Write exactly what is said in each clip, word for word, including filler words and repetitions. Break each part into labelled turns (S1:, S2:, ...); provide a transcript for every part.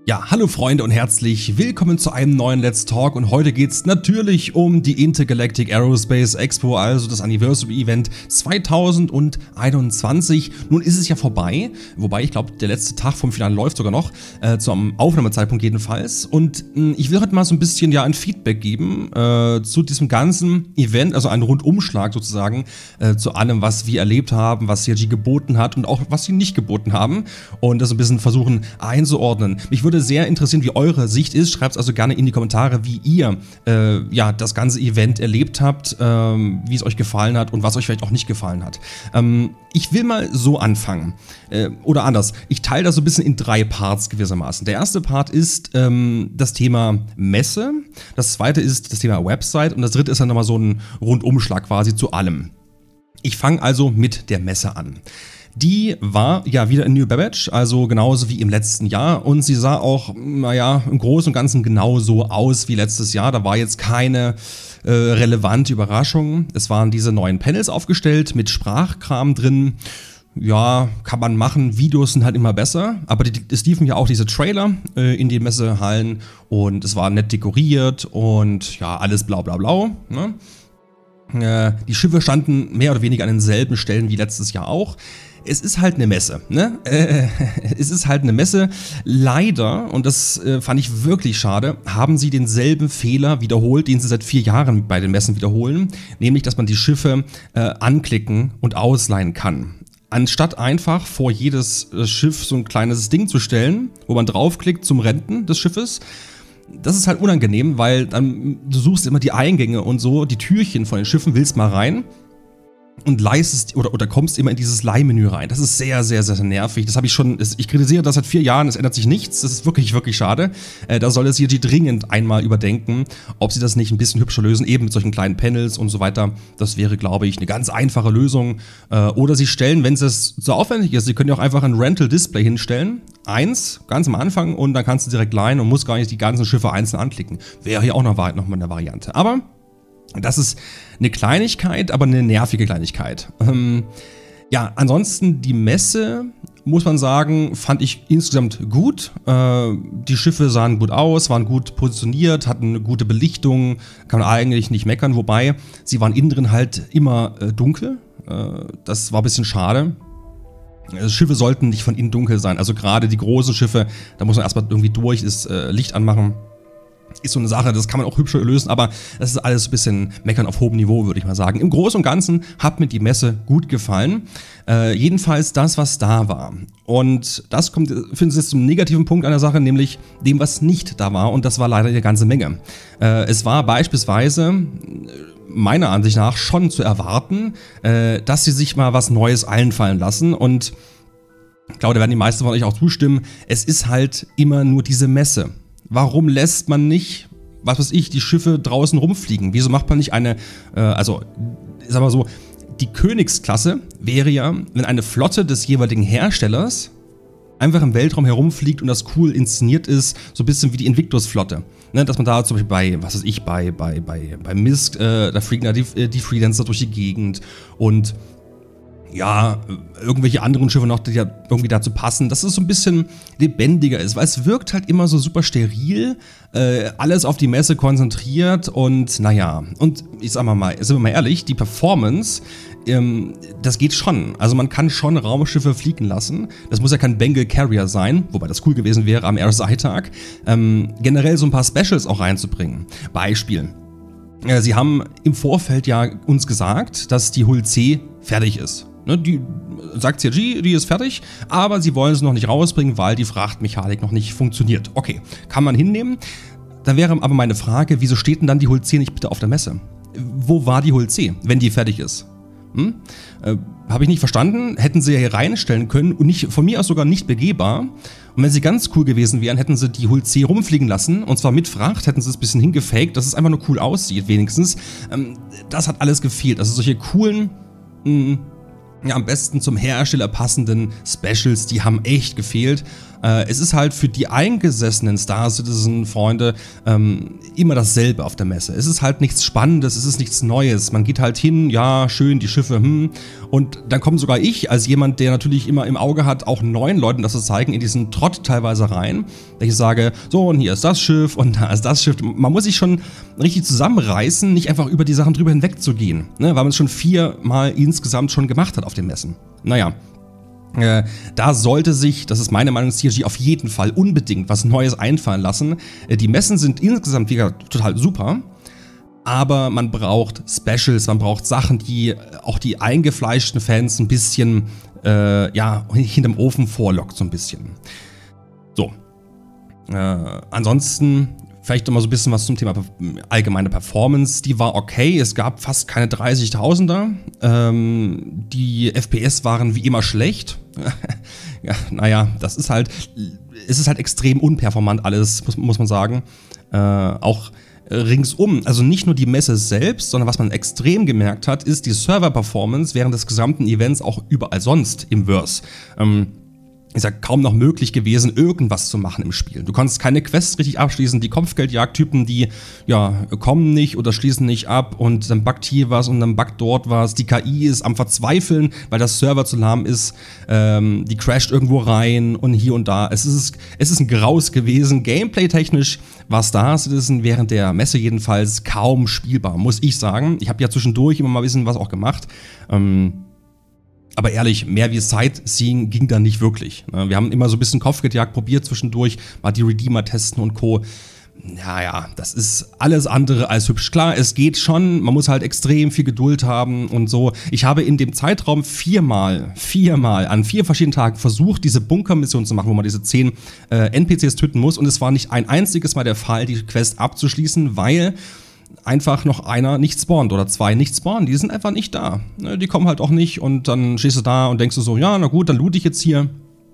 S1: Ja, hallo Freunde und herzlich willkommen zu einem neuen Let's Talk und heute geht's natürlich um die Intergalactic Aerospace Expo, also das Anniversary Event zweitausendeinundzwanzig. Nun ist es ja vorbei, wobei ich glaube, der letzte Tag vom Finale läuft sogar noch, äh, zum Aufnahmezeitpunkt jedenfalls. Und mh, ich will heute mal so ein bisschen ja ein Feedback geben äh, zu diesem ganzen Event, also einen Rundumschlag sozusagen äh, zu allem, was wir erlebt haben, was C R G geboten hat und auch was sie nicht geboten haben und das ein bisschen versuchen einzuordnen. Mich würde sehr interessieren, wie eure Sicht ist. Schreibt es also gerne in die Kommentare, wie ihr äh, ja, das ganze Event erlebt habt, ähm, wie es euch gefallen hat und was euch vielleicht auch nicht gefallen hat. Ähm, ich will mal so anfangen. Äh, oder anders. Ich teile das so ein bisschen in drei Parts gewissermaßen. Der erste Part ist ähm, das Thema Messe. Das zweite ist das Thema Website. Und das dritte ist dann nochmal so ein Rundumschlag quasi zu allem. Ich fange also mit der Messe an. Die war ja wieder in New Babbage, also genauso wie im letzten Jahr und sie sah auch, naja, im Großen und Ganzen genauso aus wie letztes Jahr. Da war jetzt keine äh, relevante Überraschung. Es waren diese neuen Panels aufgestellt mit Sprachkram drin. Ja, kann man machen. Videos sind halt immer besser, aber die, es liefen ja auch diese Trailer äh, in die Messehallen und es war nett dekoriert und ja, alles blau blau blau, ne? Äh, die Schiffe standen mehr oder weniger an denselben Stellen wie letztes Jahr auch. Es ist halt eine Messe, ne? Äh, es ist halt eine Messe. Leider, und das äh, fand ich wirklich schade, haben sie denselben Fehler wiederholt, den sie seit vier Jahren bei den Messen wiederholen, nämlich, dass man die Schiffe äh, anklicken und ausleihen kann. Anstatt einfach vor jedes äh, Schiff so ein kleines Ding zu stellen, wo man draufklickt zum Renten des Schiffes. Das ist halt unangenehm, weil dann du suchst immer die Eingänge und so, die Türchen von den Schiffen, willst mal rein und leistest oder, oder kommst immer in dieses Leihmenü rein. Das ist sehr, sehr, sehr nervig. Das habe ich schon, ich kritisiere das seit vier Jahren, es ändert sich nichts. Das ist wirklich, wirklich schade. Äh, da soll das C R G dringend einmal überdenken, ob sie das nicht ein bisschen hübscher lösen, eben mit solchen kleinen Panels und so weiter. Das wäre, glaube ich, eine ganz einfache Lösung. Äh, oder sie stellen, wenn es so aufwendig ist, sie können ja auch einfach ein Rental-Display hinstellen. Eins, ganz am Anfang, und dann kannst du direkt leihen und musst gar nicht die ganzen Schiffe einzeln anklicken. Wäre hier auch noch, noch mal eine Variante. Aber das ist eine Kleinigkeit, aber eine nervige Kleinigkeit. Ähm, ja, ansonsten die Messe, muss man sagen, fand ich insgesamt gut. Äh, die Schiffe sahen gut aus, waren gut positioniert, hatten eine gute Belichtung, kann man eigentlich nicht meckern, wobei sie waren innen drin halt immer äh, dunkel. Äh, das war ein bisschen schade. Also Schiffe sollten nicht von innen dunkel sein, also gerade die großen Schiffe, da muss man erstmal irgendwie durch, das äh, Licht anmachen. Ist so eine Sache, das kann man auch hübscher lösen, aber das ist alles ein bisschen meckern auf hohem Niveau, würde ich mal sagen. Im Großen und Ganzen hat mir die Messe gut gefallen. Äh, jedenfalls das, was da war. Und das kommt, finden Sie jetzt zum negativen Punkt an der Sache, nämlich dem, was nicht da war. Und das war leider eine ganze Menge. Äh, es war beispielsweise meiner Ansicht nach schon zu erwarten, äh, dass sie sich mal was Neues einfallen lassen. Und ich glaube, da werden die meisten von euch auch zustimmen. Es ist halt immer nur diese Messe. Warum lässt man nicht, was weiß ich, die Schiffe draußen rumfliegen? Wieso macht man nicht eine, äh, also, sag mal so, die Königsklasse wäre ja, wenn eine Flotte des jeweiligen Herstellers einfach im Weltraum herumfliegt und das cool inszeniert ist, so ein bisschen wie die Invictus-Flotte. Ne, dass man da zum Beispiel bei, was weiß ich, bei, bei, bei, bei Misk, äh, da fliegen da die, die Freelancer durch die Gegend und ja, irgendwelche anderen Schiffe noch, die ja irgendwie dazu passen, dass es so ein bisschen lebendiger ist, weil es wirkt halt immer so super steril, äh, alles auf die Messe konzentriert und naja, und ich sag mal mal, sind wir mal ehrlich, die Performance, ähm, das geht schon, also man kann schon Raumschiffe fliegen lassen, das muss ja kein Bengal Carrier sein, wobei das cool gewesen wäre am R S I-Tag, ähm, generell so ein paar Specials auch reinzubringen. Beispiel. Äh, sie haben im Vorfeld ja uns gesagt, dass die Hull C fertig ist. Die sagt C R G, die ist fertig, aber sie wollen es noch nicht rausbringen, weil die Frachtmechanik noch nicht funktioniert. Okay, kann man hinnehmen. Dann wäre aber meine Frage, wieso steht denn dann die Hull C nicht bitte auf der Messe? Wo war die Hull C, wenn die fertig ist? Hm? Äh, Habe ich nicht verstanden. Hätten sie ja hier reinstellen können und nicht, von mir aus sogar nicht begehbar. Und wenn sie ganz cool gewesen wären, hätten sie die Hull C rumfliegen lassen, und zwar mit Fracht, hätten sie es ein bisschen hingefaked, dass es einfach nur cool aussieht wenigstens. Ähm, das hat alles gefehlt. Also solche coolen, mh, ja, am besten zum Hersteller passenden Specials, die haben echt gefehlt. Äh, es ist halt für die eingesessenen Star Citizen-Freunde ähm, immer dasselbe auf der Messe. Es ist halt nichts Spannendes, es ist nichts Neues. Man geht halt hin, ja, schön, die Schiffe, hm. Und dann komme sogar ich, als jemand, der natürlich immer im Auge hat, auch neuen Leuten das zu zeigen, in diesen Trott teilweise rein. Da ich sage, so, und hier ist das Schiff und da ist das Schiff. Man muss sich schon richtig zusammenreißen, nicht einfach über die Sachen drüber hinweg zu gehen, ne? Weil man es schon viermal insgesamt schon gemacht hat auf den Messen. Naja. Äh, da sollte sich, das ist meine Meinung, C R G auf jeden Fall unbedingt was Neues einfallen lassen. Äh, die Messen sind insgesamt wieder total super, aber man braucht Specials, man braucht Sachen, die auch die eingefleischten Fans ein bisschen äh, ja, hinterm Ofen vorlockt, so ein bisschen. So. Äh, ansonsten vielleicht noch mal so ein bisschen was zum Thema allgemeine Performance. Die war okay, es gab fast keine dreißigtausender. Ähm, die F P S waren wie immer schlecht. Ja, naja, das ist halt, es ist halt extrem unperformant alles, muss, muss man sagen. Äh, auch ringsum, also nicht nur die Messe selbst, sondern was man extrem gemerkt hat, ist die Server-Performance während des gesamten Events auch überall sonst im Verse. Ähm, ist ja kaum noch möglich gewesen, irgendwas zu machen im Spiel. Du konntest keine Quests richtig abschließen, die Kopfgeldjagdtypen, die ja kommen nicht oder schließen nicht ab und dann buggt hier was und dann buggt dort was. Die K I ist am Verzweifeln, weil das Server zu lahm ist. Ähm, die crasht irgendwo rein und hier und da. Es ist, es ist ein Graus gewesen. Gameplay-technisch war Star Citizen während der Messe jedenfalls kaum spielbar, muss ich sagen. Ich habe ja zwischendurch immer mal ein bisschen was auch gemacht. Ähm, Aber ehrlich, mehr wie Sightseeing ging da nicht wirklich. Wir haben immer so ein bisschen Kopfgeldjagd probiert zwischendurch, mal die Redeemer testen und Co. Ja, ja, das ist alles andere als hübsch. Klar, es geht schon, man muss halt extrem viel Geduld haben und so. Ich habe in dem Zeitraum viermal, viermal an vier verschiedenen Tagen versucht, diese Bunkermission zu machen, wo man diese zehn äh, N P Cs töten muss. Und es war nicht ein einziges Mal der Fall, die Quest abzuschließen, weil einfach noch einer nicht spawnt oder zwei nicht spawnen, die sind einfach nicht da. Die kommen halt auch nicht und dann stehst du da und denkst du so, ja, na gut, dann loot ich jetzt hier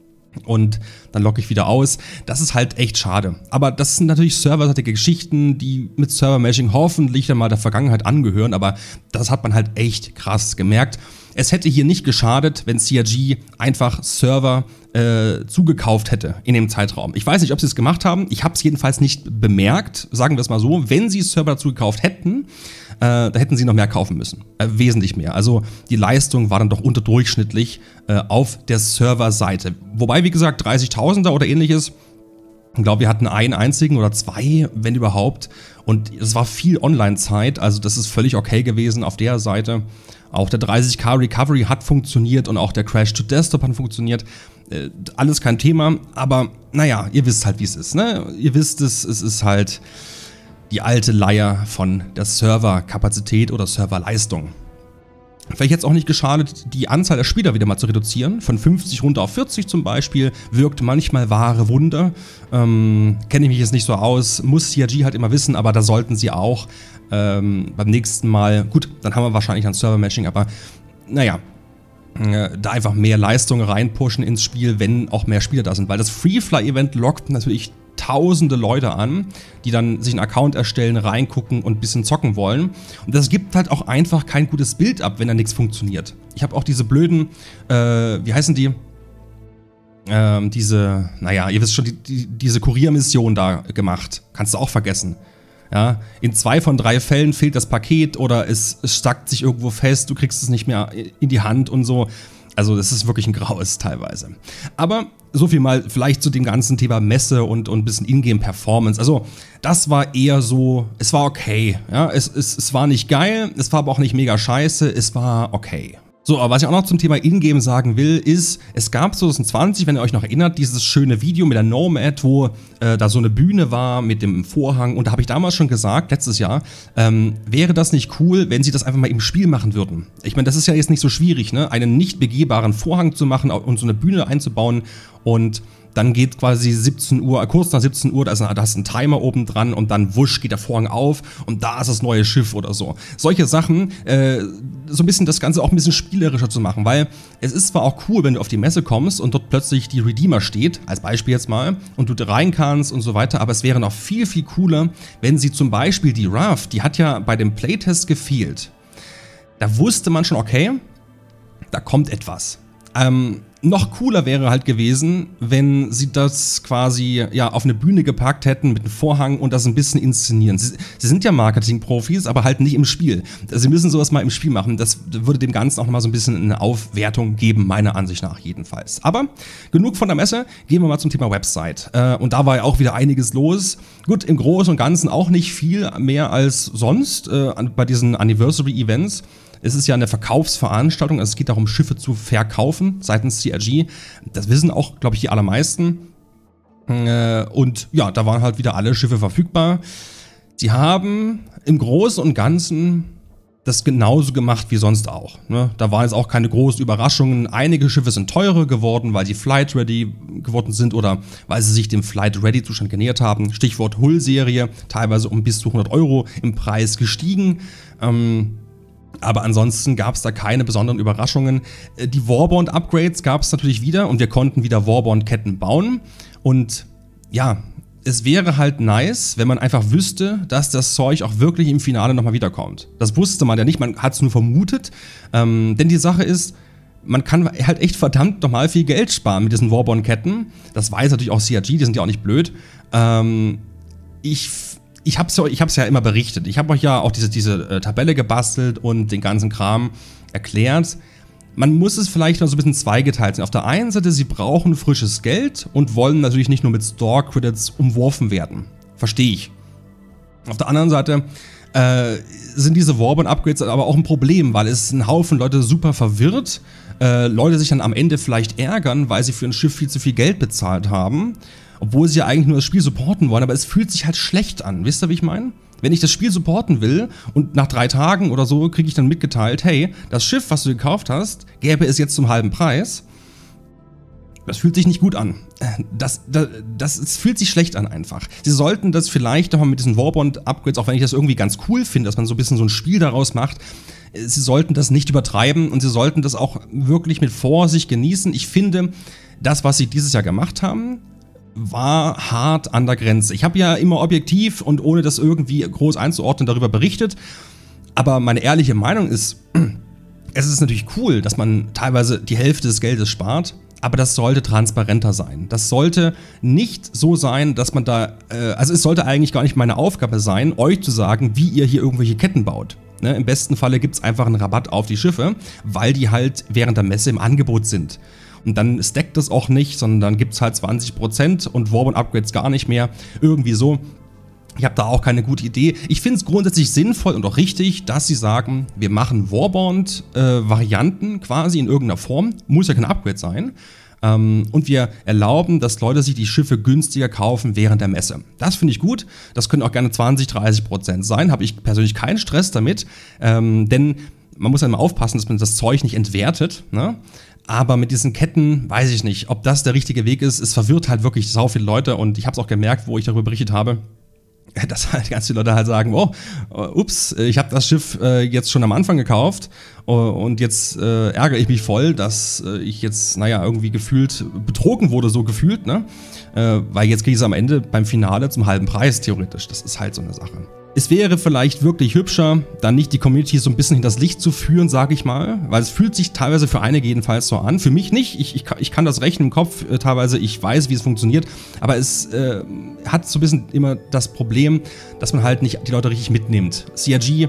S1: und dann logge ich wieder aus. Das ist halt echt schade. Aber das sind natürlich serverseitige Geschichten, die mit Server-Mashing hoffentlich dann mal der Vergangenheit angehören, aber das hat man halt echt krass gemerkt. Es hätte hier nicht geschadet, wenn C R G einfach Server äh, zugekauft hätte in dem Zeitraum. Ich weiß nicht, ob sie es gemacht haben. Ich habe es jedenfalls nicht bemerkt, sagen wir es mal so. Wenn sie Server dazu gekauft hätten, äh, da hätten sie noch mehr kaufen müssen. Äh, wesentlich mehr. Also die Leistung war dann doch unterdurchschnittlich äh, auf der Serverseite. Wobei, wie gesagt, dreißigtausender oder ähnliches. Ich glaube, wir hatten einen einzigen oder zwei, wenn überhaupt. Und es war viel Online-Zeit, also das ist völlig okay gewesen auf der Seite. Auch der dreißig K Recovery hat funktioniert und auch der Crash to Desktop hat funktioniert. Äh, alles kein Thema, aber naja, ihr wisst halt, wie es ist, ne? Ihr wisst es, es ist halt die alte Leier von der Serverkapazität oder Serverleistung. Vielleicht jetzt auch nicht geschadet, die Anzahl der Spieler wieder mal zu reduzieren. Von fünfzig runter auf vierzig zum Beispiel. Wirkt manchmal wahre Wunder. Ähm, Kenne ich mich jetzt nicht so aus. Muss C R G halt immer wissen, aber da sollten sie auch ähm, beim nächsten Mal, gut, dann haben wir wahrscheinlich ein Server-Mashing, aber naja, äh, da einfach mehr Leistung reinpushen ins Spiel, wenn auch mehr Spieler da sind. Weil das Free-Fly-Event lockt natürlich tausende Leute an, die dann sich einen Account erstellen, reingucken und ein bisschen zocken wollen. Und das gibt halt auch einfach kein gutes Bild ab, wenn da nichts funktioniert. Ich habe auch diese blöden, äh, wie heißen die? Ähm, diese, naja, ihr wisst schon, die, die, diese Kuriermission da gemacht. Kannst du auch vergessen. Ja, in zwei von drei Fällen fehlt das Paket oder es, es stackt sich irgendwo fest, du kriegst es nicht mehr in die Hand und so. Also das ist wirklich ein Graues teilweise. Aber so viel mal vielleicht zu dem ganzen Thema Messe und, und ein bisschen Ingame-Performance. Also das war eher so, es war okay. Ja, es, es, es war nicht geil, es war aber auch nicht mega scheiße, es war okay. So, aber was ich auch noch zum Thema Ingame sagen will, ist, es gab zwanzig zwanzig, wenn ihr euch noch erinnert, dieses schöne Video mit der Nomad, wo äh, da so eine Bühne war mit dem Vorhang. Und da habe ich damals schon gesagt, letztes Jahr, ähm, wäre das nicht cool, wenn sie das einfach mal im Spiel machen würden. Ich meine, das ist ja jetzt nicht so schwierig, ne? Einen nicht begehbaren Vorhang zu machen und so eine Bühne einzubauen und dann geht quasi siebzehn Uhr, kurz nach siebzehn Uhr, da ist, ein, da ist ein Timer oben dran und dann wusch geht der Vorhang auf und da ist das neue Schiff oder so. Solche Sachen, äh, so ein bisschen das Ganze auch ein bisschen spielerischer zu machen, weil es ist zwar auch cool, wenn du auf die Messe kommst und dort plötzlich die Redeemer steht, als Beispiel jetzt mal, und du da rein kannst und so weiter, aber es wäre noch viel, viel cooler, wenn sie zum Beispiel die Raft, die hat ja bei dem Playtest gefehlt. Da wusste man schon, okay, da kommt etwas. Ähm, Noch cooler wäre halt gewesen, wenn sie das quasi ja auf eine Bühne gepackt hätten mit einem Vorhang und das ein bisschen inszenieren. Sie, sie sind ja Marketing-Profis, aber halt nicht im Spiel. Sie müssen sowas mal im Spiel machen. Das würde dem Ganzen auch noch mal so ein bisschen eine Aufwertung geben, meiner Ansicht nach jedenfalls. Aber genug von der Messe, gehen wir mal zum Thema Website. Und da war ja auch wieder einiges los. Gut, im Großen und Ganzen auch nicht viel mehr als sonst bei diesen Anniversary-Events. Es ist ja eine Verkaufsveranstaltung, also es geht darum, Schiffe zu verkaufen seitens C R G. Das wissen auch, glaube ich, die allermeisten. Und ja, da waren halt wieder alle Schiffe verfügbar. Sie haben im Großen und Ganzen das genauso gemacht wie sonst auch. Da waren jetzt auch keine großen Überraschungen. Einige Schiffe sind teurer geworden, weil sie Flight Ready geworden sind oder weil sie sich dem Flight Ready Zustand genähert haben. Stichwort Hull-Serie, teilweise um bis zu hundert Euro im Preis gestiegen. Ähm, Aber ansonsten gab es da keine besonderen Überraschungen. Die Warbond-Upgrades gab es natürlich wieder und wir konnten wieder Warbond-Ketten bauen. Und ja, es wäre halt nice, wenn man einfach wüsste, dass das Zeug auch wirklich im Finale nochmal wiederkommt. Das wusste man ja nicht, man hat es nur vermutet. Ähm, denn die Sache ist, man kann halt echt verdammt nochmal viel Geld sparen mit diesen Warbond-Ketten. Das weiß natürlich auch C R G, die sind ja auch nicht blöd. Ähm, ich... Ich habe es ja, ich hab's ja immer berichtet. Ich habe euch ja auch diese, diese äh, Tabelle gebastelt und den ganzen Kram erklärt. Man muss es vielleicht noch so ein bisschen zweigeteilt sehen. Auf der einen Seite, sie brauchen frisches Geld und wollen natürlich nicht nur mit Store-Credits umworfen werden. Verstehe ich. Auf der anderen Seite äh, sind diese Warbond-Upgrades aber auch ein Problem, weil es ein Haufen Leute super verwirrt. Äh, Leute sich dann am Ende vielleicht ärgern, weil sie für ein Schiff viel zu viel Geld bezahlt haben. Obwohl sie ja eigentlich nur das Spiel supporten wollen, aber es fühlt sich halt schlecht an. Wisst ihr, wie ich meine? Wenn ich das Spiel supporten will und nach drei Tagen oder so kriege ich dann mitgeteilt, hey, das Schiff, was du gekauft hast, gäbe es jetzt zum halben Preis. Das fühlt sich nicht gut an. Das, das, das, das fühlt sich schlecht an einfach. Sie sollten das vielleicht nochmal mit diesen Warbond-Upgrades, auch wenn ich das irgendwie ganz cool finde, dass man so ein bisschen so ein Spiel daraus macht, sie sollten das nicht übertreiben und sie sollten das auch wirklich mit Vorsicht genießen. Ich finde, das, was sie dieses Jahr gemacht haben, war hart an der Grenze. Ich habe ja immer objektiv und ohne das irgendwie groß einzuordnen darüber berichtet, aber meine ehrliche Meinung ist, es ist natürlich cool, dass man teilweise die Hälfte des Geldes spart, aber das sollte transparenter sein. Das sollte nicht so sein, dass man da, äh, also es sollte eigentlich gar nicht meine Aufgabe sein, euch zu sagen, wie ihr hier irgendwelche Ketten baut. Ne? Im besten Falle gibt es einfach einen Rabatt auf die Schiffe, weil die halt während der Messe im Angebot sind. Und dann stackt das auch nicht, sondern dann gibt es halt zwanzig Prozent und Warbond-Upgrades gar nicht mehr. Irgendwie so. Ich habe da auch keine gute Idee. Ich finde es grundsätzlich sinnvoll und auch richtig, dass sie sagen, wir machen Warbond-Varianten äh, quasi in irgendeiner Form. Muss ja kein Upgrade sein. Ähm, und wir erlauben, dass Leute sich die Schiffe günstiger kaufen während der Messe. Das finde ich gut. Das können auch gerne zwanzig, dreißig Prozent sein. Habe ich persönlich keinen Stress damit. Ähm, denn man muss ja immer aufpassen, dass man das Zeug nicht entwertet, ne? Aber mit diesen Ketten weiß ich nicht, ob das der richtige Weg ist. Es verwirrt halt wirklich so viele Leute und ich habe es auch gemerkt, wo ich darüber berichtet habe, dass halt ganz viele Leute halt sagen, oh, ups, ich habe das Schiff äh, jetzt schon am Anfang gekauft uh, und jetzt äh, ärgere ich mich voll, dass äh, ich jetzt, naja, irgendwie gefühlt betrogen wurde, so gefühlt, ne? Äh, weil jetzt kriege ich es am Ende beim Finale zum halben Preis, theoretisch. Das ist halt so eine Sache. Es wäre vielleicht wirklich hübscher, dann nicht die Community so ein bisschen hinters Licht zu führen, sage ich mal, weil es fühlt sich teilweise für einige jedenfalls so an. Für mich nicht, ich, ich, ich kann das rechnen im Kopf, äh, teilweise, ich weiß, wie es funktioniert, aber es äh, hat so ein bisschen immer das Problem, dass man halt nicht die Leute richtig mitnimmt. C R G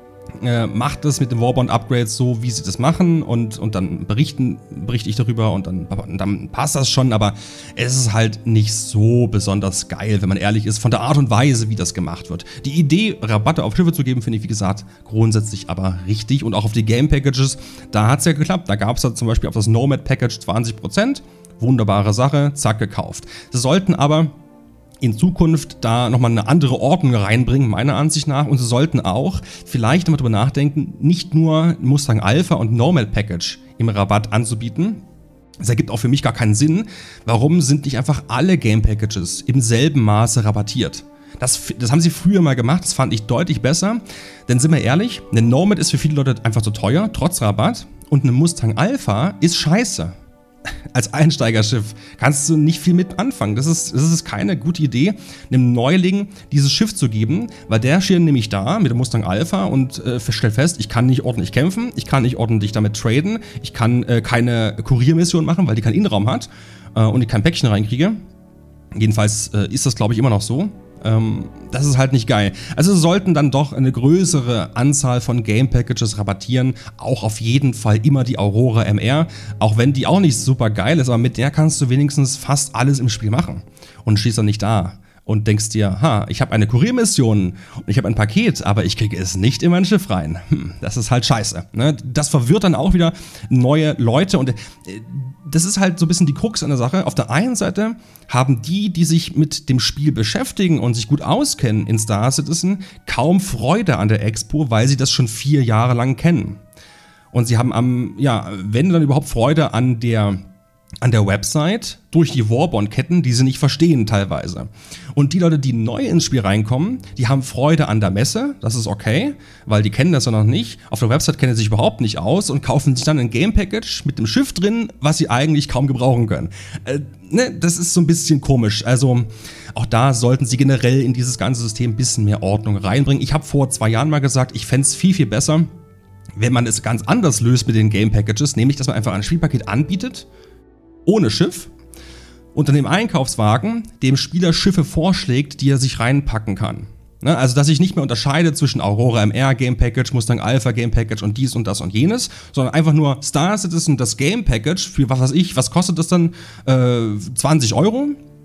S1: äh, macht das mit den Warbond-Upgrades so, wie sie das machen und, und dann berichten, berichte ich darüber und dann, dann passt das schon, aber es ist halt nicht so besonders geil, wenn man ehrlich ist, von der Art und Weise, wie das gemacht wird. Die Idee, Rabatte auf Schiffe zu geben, finde ich, wie gesagt, grundsätzlich aber richtig und auch auf die Game-Packages, da hat es ja geklappt. Da gab es ja zum Beispiel auf das Nomad-Package zwanzig Prozent, wunderbare Sache, zack, gekauft. Sie sollten aber in Zukunft da nochmal eine andere Ordnung reinbringen, meiner Ansicht nach. Und sie sollten auch vielleicht nochmal drüber nachdenken, nicht nur Mustang Alpha und Nomad Package im Rabatt anzubieten. Das ergibt auch für mich gar keinen Sinn. Warum sind nicht einfach alle Game Packages im selben Maße rabattiert? Das, das haben sie früher mal gemacht, das fand ich deutlich besser. Denn sind wir ehrlich, eine Nomad ist für viele Leute einfach zu teuer, trotz Rabatt. Und eine Mustang Alpha ist scheiße. als Einsteigerschiff kannst du nicht viel mit anfangen. Das ist, das ist keine gute Idee, einem Neuling dieses Schiff zu geben, weil der steht nämlich da mit dem Mustang Alpha und äh, stellt fest, ich kann nicht ordentlich kämpfen, ich kann nicht ordentlich damit traden, ich kann äh, keine Kuriermission machen, weil die keinen Innenraum hat äh, und ich kein Päckchen reinkriege. Jedenfalls äh, ist das, glaube ich, immer noch so. Ähm, das ist halt nicht geil. Also sollten dann doch eine größere Anzahl von Game Packages rabattieren, auch auf jeden Fall immer die Aurora M R, auch wenn die auch nicht super geil ist, aber mit der kannst du wenigstens fast alles im Spiel machen und stehst dann nicht da und denkst dir, ha, ich habe eine Kuriermission und ich habe ein Paket, aber ich kriege es nicht in mein Schiff rein. Hm, das ist halt scheiße. Ne? Das verwirrt dann auch wieder neue Leute und äh, das ist halt so ein bisschen die Krux an der Sache. Auf der einen Seite haben die, die sich mit dem Spiel beschäftigen und sich gut auskennen in Star Citizen, kaum Freude an der Expo, weil sie das schon vier Jahre lang kennen. Und sie haben am, ja, wenn dann überhaupt Freude an der an der Website durch die Warbond-Ketten, die sie nicht verstehen teilweise. Und die Leute, die neu ins Spiel reinkommen, die haben Freude an der Messe, das ist okay, weil die kennen das ja noch nicht. Auf der Website kennen sie sich überhaupt nicht aus und kaufen sich dann ein Game-Package mit dem Schiff drin, was sie eigentlich kaum gebrauchen können. Äh, ne, das ist so ein bisschen komisch. Also auch da sollten sie generell in dieses ganze System ein bisschen mehr Ordnung reinbringen. Ich habe vor zwei Jahren mal gesagt, ich fände es viel, viel besser, wenn man es ganz anders löst mit den Game-Packages, nämlich, dass man einfach ein Spielpaket anbietet, ohne Schiff, unter dem Einkaufswagen dem Spieler Schiffe vorschlägt, die er sich reinpacken kann. Ne, also, dass ich nicht mehr unterscheide zwischen Aurora M R Game Package, Mustang Alpha Game Package und dies und das und jenes, sondern einfach nur Star Citizen, das Game Package für was weiß ich, was kostet das dann? Äh, zwanzig Euro?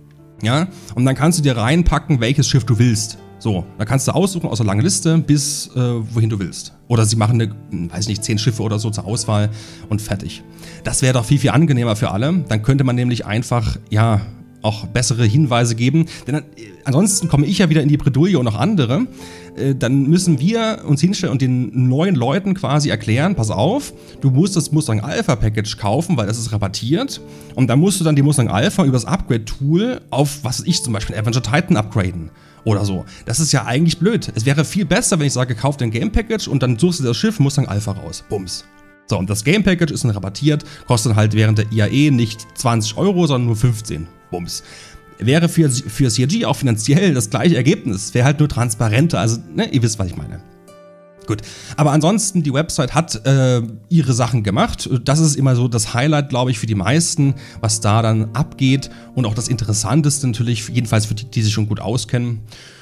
S1: Ja, und dann kannst du dir reinpacken, welches Schiff du willst. So, da kannst du aussuchen aus einer langen Liste bis äh, wohin du willst. Oder sie machen eine, weiß ich nicht, zehn Schiffe oder so zur Auswahl und fertig. Das wäre doch viel, viel angenehmer für alle. Dann könnte man nämlich einfach, ja, auch bessere Hinweise geben. Denn äh, ansonsten komme ich ja wieder in die Bredouille und auch andere. Äh, dann müssen wir uns hinstellen und den neuen Leuten quasi erklären, pass auf, du musst das Mustang Alpha Package kaufen, weil das ist rabattiert. Und dann musst du dann die Mustang Alpha über das Upgrade-Tool auf, was weiß ich, zum Beispiel Avenger Titan upgraden. Oder so. Das ist ja eigentlich blöd. Es wäre viel besser, wenn ich sage, kauf dein Game Package und dann suchst du das Schiff Mustang Alpha raus. Bums. So, und das Game Package ist dann rabattiert, kostet halt während der I A E nicht zwanzig Euro, sondern nur fünfzehn. Bums. Wäre für, für C R G auch finanziell das gleiche Ergebnis. Wäre halt nur transparenter. Also, ne, ihr wisst, was ich meine. Gut, aber ansonsten, die Website hat äh, ihre Sachen gemacht. Das ist immer so das Highlight, glaube ich, für die meisten, was da dann abgeht. Und auch das Interessanteste natürlich, jedenfalls für die, die sich schon gut auskennen.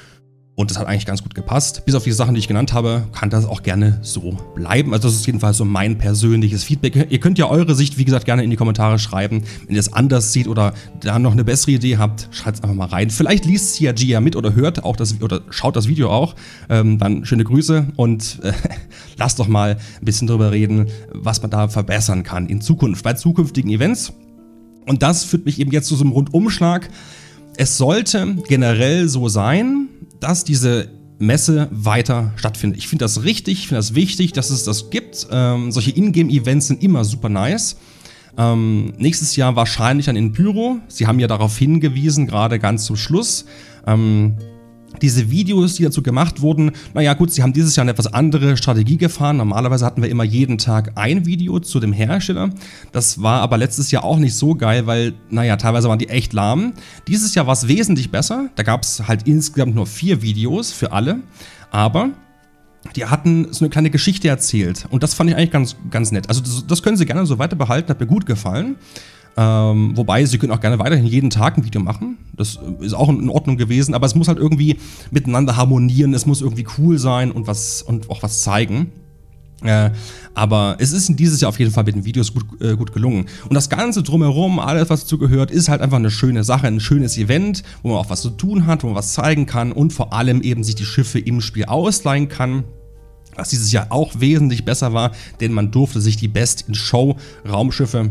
S1: Und das hat eigentlich ganz gut gepasst. Bis auf die Sachen, die ich genannt habe, kann das auch gerne so bleiben. Also das ist jedenfalls so mein persönliches Feedback. Ihr könnt ja eure Sicht, wie gesagt, gerne in die Kommentare schreiben. Wenn ihr es anders seht oder da noch eine bessere Idee habt, schreibt es einfach mal rein. Vielleicht liest C R G ja mit oder hört auch das oder schaut das Video auch. Ähm, dann schöne Grüße und äh, lasst doch mal ein bisschen drüber reden, was man da verbessern kann in Zukunft, bei zukünftigen Events. Und das führt mich eben jetzt zu so einem Rundumschlag. Es sollte generell so sein, dass diese Messe weiter stattfindet. Ich finde das richtig, ich finde das wichtig, dass es das gibt. Ähm, solche Ingame-Events sind immer super nice. Ähm, nächstes Jahr wahrscheinlich dann in Pyro. Sie haben ja darauf hingewiesen, gerade ganz zum Schluss. Ähm, Diese Videos, die dazu gemacht wurden, naja gut, sie haben dieses Jahr eine etwas andere Strategie gefahren. Normalerweise hatten wir immer jeden Tag ein Video zu dem Hersteller. Das war aber letztes Jahr auch nicht so geil, weil, naja, teilweise waren die echt lahm. Dieses Jahr war es wesentlich besser. Da gab es halt insgesamt nur vier Videos für alle. Aber die hatten so eine kleine Geschichte erzählt. Und das fand ich eigentlich ganz, ganz nett. Also das, das können sie gerne so weiter behalten, hat mir gut gefallen. Ähm, wobei, sie können auch gerne weiterhin jeden Tag ein Video machen. Das ist auch in Ordnung gewesen, aber es muss halt irgendwie miteinander harmonieren, es muss irgendwie cool sein und, was, und auch was zeigen. Äh, aber es ist dieses Jahr auf jeden Fall mit den Videos gut, äh, gut gelungen. Und das Ganze drumherum, alles was dazu gehört, ist halt einfach eine schöne Sache, ein schönes Event, wo man auch was zu tun hat, wo man was zeigen kann und vor allem eben sich die Schiffe im Spiel ausleihen kann. Was dieses Jahr auch wesentlich besser war, denn man durfte sich die Best-in-Show-Raumschiffe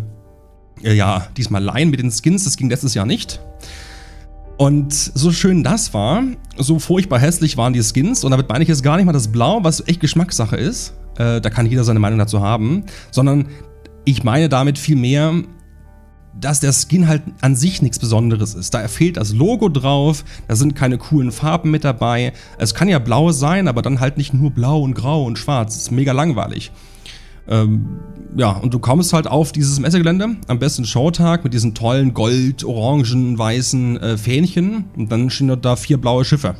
S1: ja, diesmal leihen mit den Skins, das ging letztes Jahr nicht. Und so schön das war, so furchtbar hässlich waren die Skins. Und damit meine ich jetzt gar nicht mal das Blau, was echt Geschmackssache ist. Äh, da kann jeder seine Meinung dazu haben. Sondern ich meine damit vielmehr, dass der Skin halt an sich nichts Besonderes ist. Da fehlt das Logo drauf, da sind keine coolen Farben mit dabei. Es kann ja blau sein, aber dann halt nicht nur blau und grau und schwarz. Das ist mega langweilig. Ähm, ja, und du kommst halt auf dieses Messegelände, am besten Showtag, mit diesen tollen Gold-, orangen-, weißen äh, Fähnchen. Und dann stehen da vier blaue Schiffe.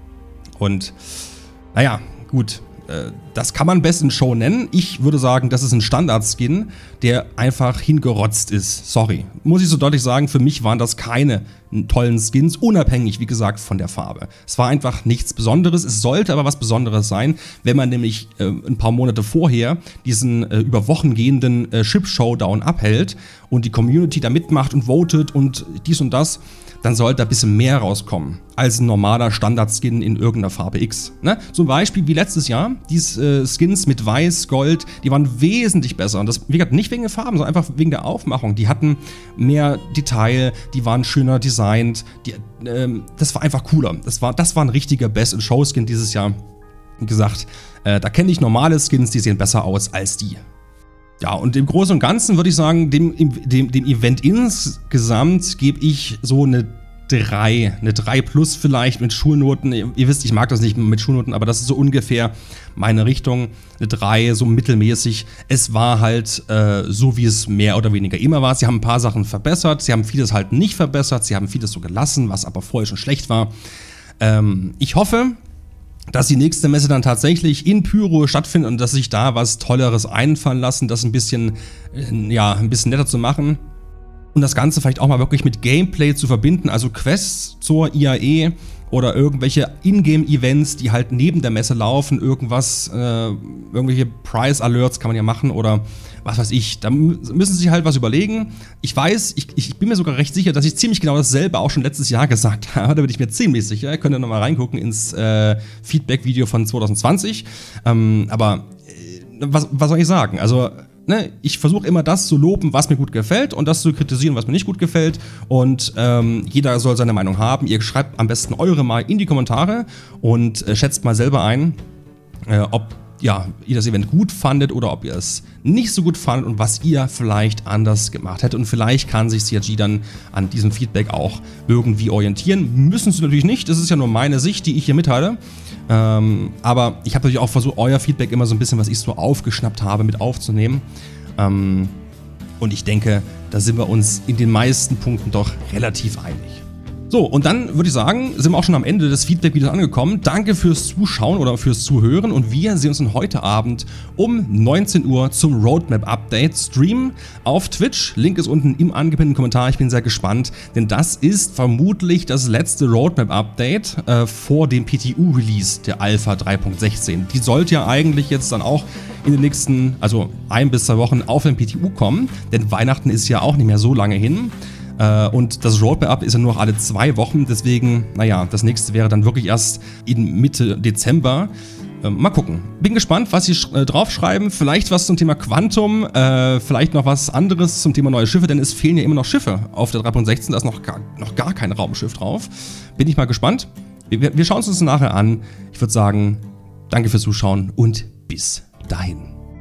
S1: Und, naja, gut. Das kann man besten Show nennen. Ich würde sagen, das ist ein Standard-Skin, der einfach hingerotzt ist. Sorry. Muss ich so deutlich sagen, für mich waren das keine tollen Skins, unabhängig, wie gesagt, von der Farbe. Es war einfach nichts Besonderes. Es sollte aber was Besonderes sein, wenn man nämlich äh, ein paar Monate vorher diesen äh, über Wochen gehenden äh, Ship-Showdown abhält und die Community da mitmacht und votet und dies und das, dann sollte da ein bisschen mehr rauskommen als ein normaler Standard-Skin in irgendeiner Farbe X. Ne? Zum Beispiel wie letztes Jahr, diese äh, Skins mit Weiß, Gold, die waren wesentlich besser. Und das, wie gesagt, nicht wegen den Farben, sondern einfach wegen der Aufmachung. Die hatten mehr Detail, die waren schöner designt, die, ähm, das war einfach cooler. Das war, das war ein richtiger Best-in-Show-Skin dieses Jahr. Wie gesagt, äh, da kenne ich normale Skins, die sehen besser aus als die. Ja, und im Großen und Ganzen würde ich sagen, dem, dem, dem Event insgesamt gebe ich so eine drei, eine drei plus vielleicht mit Schulnoten. Ihr, ihr wisst, ich mag das nicht mit Schulnoten, aber das ist so ungefähr meine Richtung. Eine drei, so mittelmäßig. Es war halt äh, so, wie es mehr oder weniger immer war. Sie haben ein paar Sachen verbessert, sie haben vieles halt nicht verbessert, sie haben vieles so gelassen, was aber vorher schon schlecht war. Ähm, ich hoffe, dass die nächste Messe dann tatsächlich in Pyro stattfindet und dass sich da was Tolleres einfallen lassen, das ein bisschen, ja, ein bisschen netter zu machen. Und das Ganze vielleicht auch mal wirklich mit Gameplay zu verbinden, also Quests zur I A E oder irgendwelche Ingame-Events, die halt neben der Messe laufen, irgendwas, äh, irgendwelche Prize-Alerts kann man ja machen oder was weiß ich. Da müssen sie sich halt was überlegen. Ich weiß, ich, ich bin mir sogar recht sicher, dass ich ziemlich genau dasselbe auch schon letztes Jahr gesagt habe. Da bin ich mir ziemlich sicher. Könnt ihr nochmal reingucken ins äh, Feedback-Video von zwanzig zwanzig. Ähm, aber äh, was, was soll ich sagen? Also Ne, ich versuche immer das zu loben, was mir gut gefällt und das zu kritisieren, was mir nicht gut gefällt. Und ähm, jeder soll seine Meinung haben. Ihr schreibt am besten eure mal in die Kommentare und äh, schätzt mal selber ein, äh, ob ja, ihr das Event gut fandet oder ob ihr es nicht so gut fandet und was ihr vielleicht anders gemacht hättet. Und vielleicht kann sich C R G dann an diesem Feedback auch irgendwie orientieren. Müssen sie natürlich nicht, das ist ja nur meine Sicht, die ich hier mitteile. Ähm, aber ich habe natürlich auch versucht, euer Feedback immer so ein bisschen, was ich so aufgeschnappt habe, mit aufzunehmen. Ähm, und ich denke, da sind wir uns in den meisten Punkten doch relativ einig. So, und dann würde ich sagen, sind wir auch schon am Ende des Feedback-Videos angekommen. Danke fürs Zuschauen oder fürs Zuhören und wir sehen uns dann heute Abend um neunzehn Uhr zum Roadmap-Update Stream auf Twitch. Link ist unten im angepinnten Kommentar. Ich bin sehr gespannt, denn das ist vermutlich das letzte Roadmap-Update äh, vor dem P T U-Release der Alpha drei Punkt sechzehn. Die sollte ja eigentlich jetzt dann auch in den nächsten, also ein bis zwei Wochen auf den P T U kommen, denn Weihnachten ist ja auch nicht mehr so lange hin. Und das Roadmap ist ja nur noch alle zwei Wochen, deswegen, naja, das nächste wäre dann wirklich erst in Mitte Dezember. Mal gucken. Bin gespannt, was sie äh, draufschreiben. Vielleicht was zum Thema Quantum, äh, vielleicht noch was anderes zum Thema neue Schiffe, denn es fehlen ja immer noch Schiffe auf der drei Punkt sechzehn, da ist noch gar, noch gar kein Raumschiff drauf. Bin ich mal gespannt. Wir, wir schauen uns das nachher an. Ich würde sagen, danke fürs Zuschauen und bis dahin.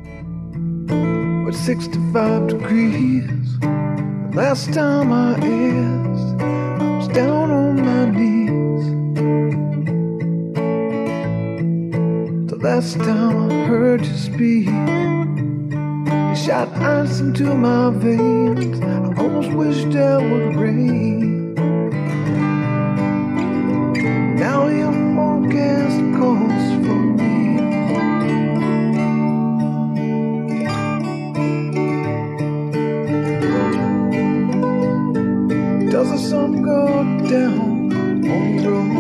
S1: sixty-five degrees. Last time I asked, I was down on my knees. The last time I heard you speak, you shot ice into my veins. I almost wished I would rain. Now your forecast calls for me. Does the sun go down on the road?